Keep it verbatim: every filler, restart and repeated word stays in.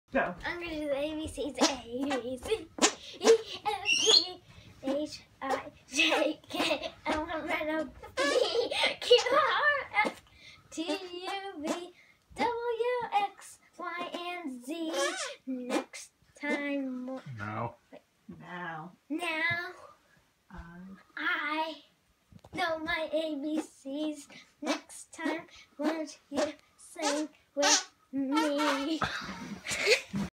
Go. I'm going to do the A B Cs. A, B, C, E, F, G, H, I, J, K, L, M, N, O, P, Q, R, S, T, U, V, W, X, Y, and Z. Next time. Now. Now. Now I. I know my A B Cs. Next time, won't you sing with me?